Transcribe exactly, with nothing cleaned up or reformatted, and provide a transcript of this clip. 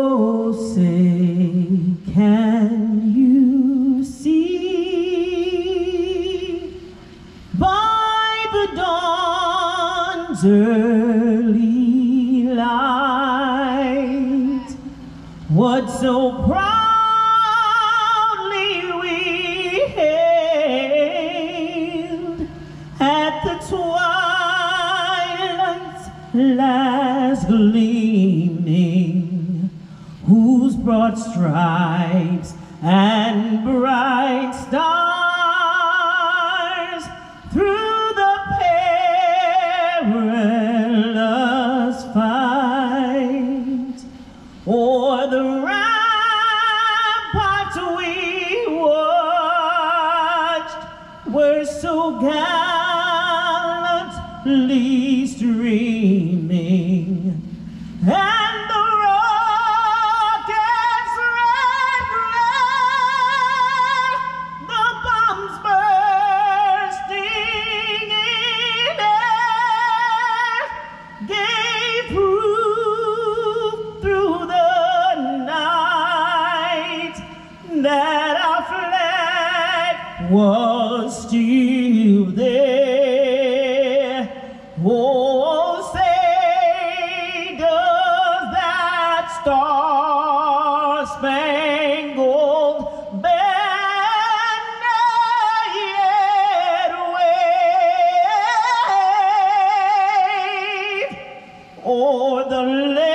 Oh, say, can you see by the dawn's early light what so proudly we hailed at the twilight's last gleaming, whose broad stripes and bright stars through the perilous fight o'er the ramparts we watched were so gallantly streaming, and the rockets' red glare, the bombs bursting in air, gave proof through the night that our flag was still there. Oh, say, does that star-spangled banner yet wave o'er the land